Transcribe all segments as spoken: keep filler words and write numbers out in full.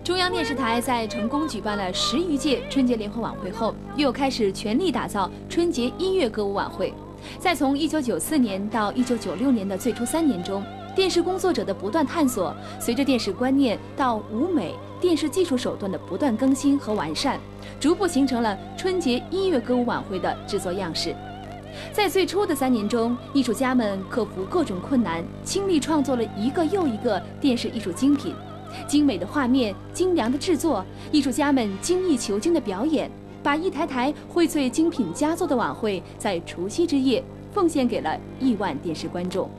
中央电视台在成功举办了十余届春节联欢晚会后，又开始全力打造春节音乐歌舞晚会。在从一九九四年到一九九六年的最初三年中，电视工作者的不断探索，随着电视观念到舞美、电视技术手段的不断更新和完善，逐步形成了春节音乐歌舞晚会的制作样式。在最初的三年中，艺术家们克服各种困难，倾力创作了一个又一个电视艺术精品。精美的画面、精良的制作，艺术家们精益求精的表演，把一台台荟萃精品佳作的晚会，在除夕之夜奉献给了亿万电视观众。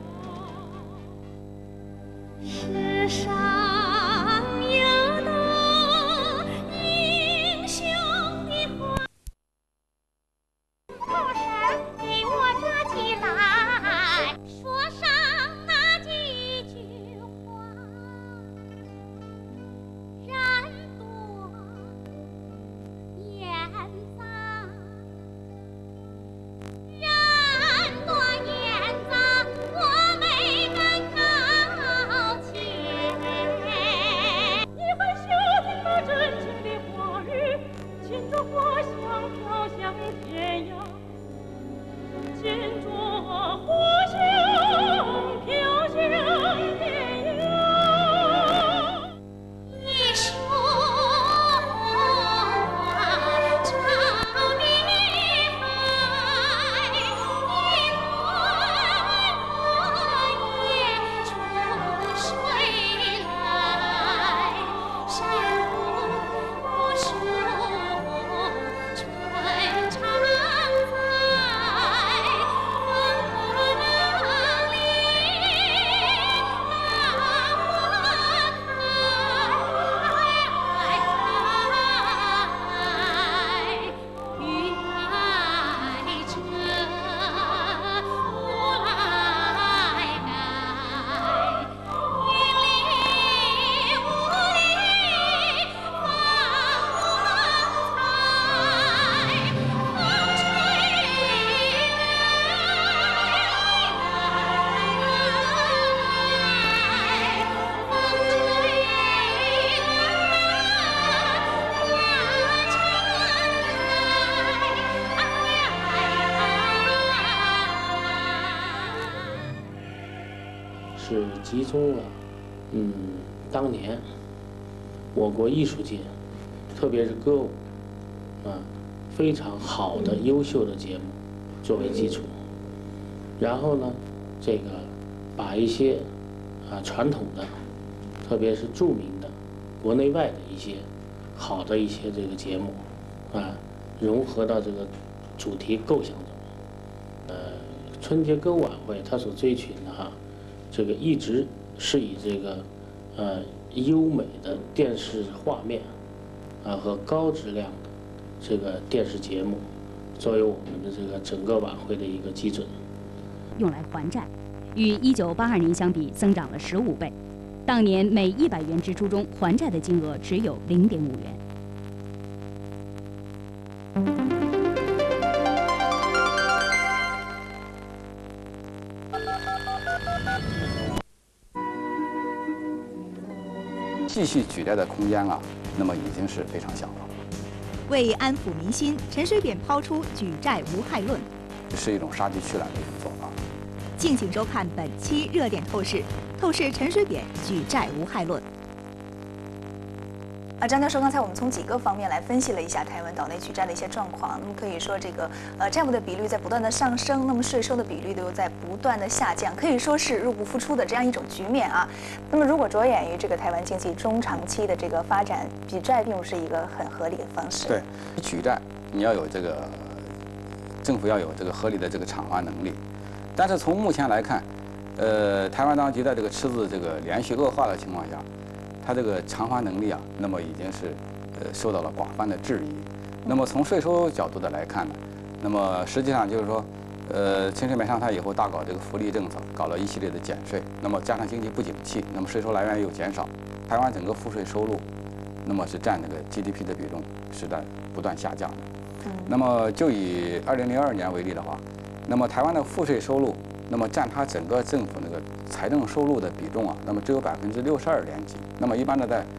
世上有多英雄的话，后生给我折起来，说上那几句话。人多眼杂，人多眼杂，我没敢高前。你还休听那真情的话语，牵着花香飘向天涯，牵着花香飘向天涯。一说话朝明海，一轮月出水来。山不树，春常在，风里是集中了，嗯，当年我国艺术界，特别是歌舞，啊，非常好的、优秀的节目作为基础。然后呢，这个把一些啊传统的，特别是著名的国内外的一些好的一些这个节目，啊，融合到这个主题构想中。呃，春节歌舞晚会它所追寻的哈。这个一直是以这个呃优美的电视画面啊和高质量的这个电视节目作为我们的这个整个晚会的一个基准， 用来还债，与一九八二年相比增长了十五倍。当年每一百元支出中还债的金额只有零点五元。 继续举债的空间啊，那么已经是非常小了。 为安抚民心，陈水扁抛出举债无害论， 是一种杀鸡取卵的一种做法。 敬请收看本期热点透视，透视陈水扁举债无害论。啊，张教授，刚才我们从几个方面来分析了一下台湾岛内举债的一些状况。那么可以说，这个呃债务的比率在不断的上升，那么税收的比率又在不断的下降，可以说是入不敷出的这样一种局面啊。那么如果着眼于这个台湾经济中长期的这个发展，举债并不是一个很合理的方式。 对，举债你要有这个政府要有这个合理的这个偿还能力，但是从目前来看，呃，台湾当局在这个赤字这个连续恶化的情况下，它这个偿还能力啊，那么已经是呃受到了广泛的质疑。那么从税收角度的来看呢，那么实际上就是说，呃，陈水扁上台以后大搞这个福利政策，搞了一系列的减税，那么加上经济不景气，那么税收来源又减少，台湾整个赋税收入，那么是占这个 G D P 的比重是在不断下降的。那么就以二零零二年为例的话，那么台湾的赋税收入，那么占它整个政府那个财政收入的比重啊，那么只有百分之六十二点几。那么一般的在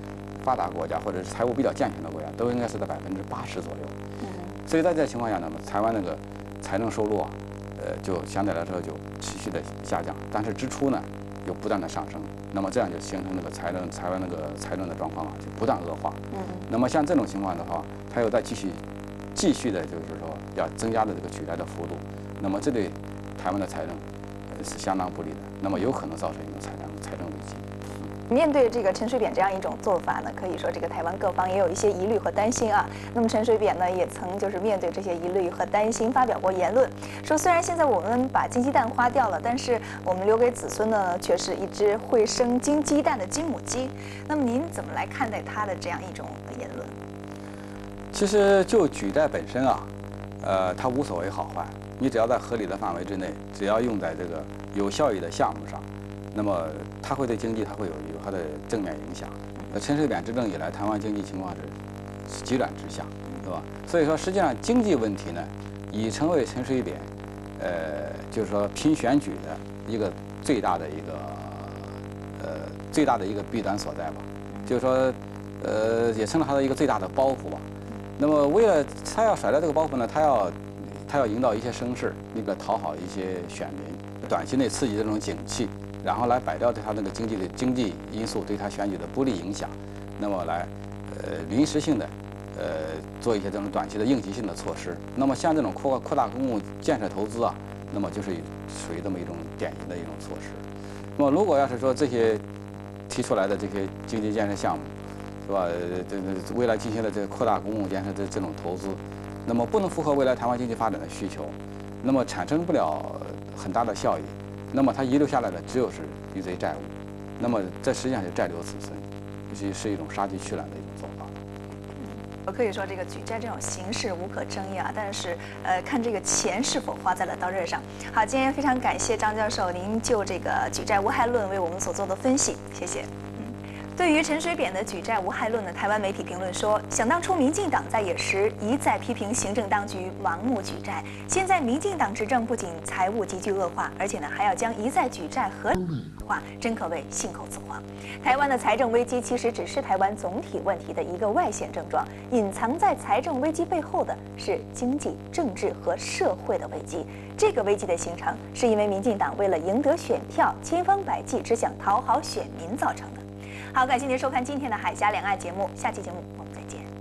发达国家或者是财务比较健全的国家，都应该是在百分之八十左右。 嗯， 所以在这情况下呢，台湾那个财政收入啊，呃，就相对来说就持续的下降，但是支出呢又不断的上升，那么这样就形成那个财政台湾那个财政的状况啊，就不断恶化。 嗯， 那么像这种情况的话，它又在继续继续的，就是说要增加的这个举债的幅度，那么这对台湾的财政呃是相当不利的，那么有可能造成一种财政财政危机。 面对这个陈水扁这样一种做法呢，可以说这个台湾各方也有一些疑虑和担心啊。那么陈水扁呢，也曾就是面对这些疑虑和担心，发表过言论，说虽然现在我们把金鸡蛋花掉了，但是我们留给子孙呢，却是一只会生金鸡蛋的金母鸡。那么您怎么来看待他的这样一种言论？ 其实就举债本身啊，呃，它无所谓好坏，你只要在合理的范围之内，只要用在这个有效益的项目上，那么它会对经济它会有有它的正面影响。呃，陈水扁执政以来，台湾经济情况是急转直下，是吧？所以说，实际上经济问题呢，已成为陈水扁，呃，就是说拼选举的一个最大的一个呃最大的一个弊端所在吧。就是说，呃，也成了他的一个最大的包袱吧。那么，为了他要甩掉这个包袱呢，他要他要营造一些声势，那个讨好一些选民，短期内刺激这种景气。然后来摆掉对他那个经济的经济因素对他选举的不利影响，那么来呃临时性的呃做一些这种短期的应急性的措施。那么像这种扩扩大公共建设投资啊，那么就是属于这么一种典型的一种措施。那么如果要是说这些提出来的这些经济建设项目，是吧？这个未来进行的这个扩大公共建设的这种投资，那么不能符合未来台湾经济发展的需求，那么产生不了很大的效益。那么它遗留下来的只有是一堆债务，那么这实际上是债留子孙，是是一种杀鸡取卵的一种做法。 我可以说这个举债这种形式无可争议啊，但是呃，看这个钱是否花在了刀刃上。好，今天非常感谢张教授您就这个举债无害论为我们所做的分析，谢谢。对于陈水扁的举债无害论呢，台湾媒体评论说，想当初民进党在野时一再批评行政当局盲目举债，现在民进党执政不仅财务急剧恶化，而且呢还要将一再举债合理化，真可谓信口雌黄。台湾的财政危机其实只是台湾总体问题的一个外显症状，隐藏在财政危机背后的是经济、政治和社会的危机。这个危机的形成，是因为民进党为了赢得选票，千方百计只想讨好选民造成的。好，感谢您收看今天的海峡两岸节目，下期节目我们再见。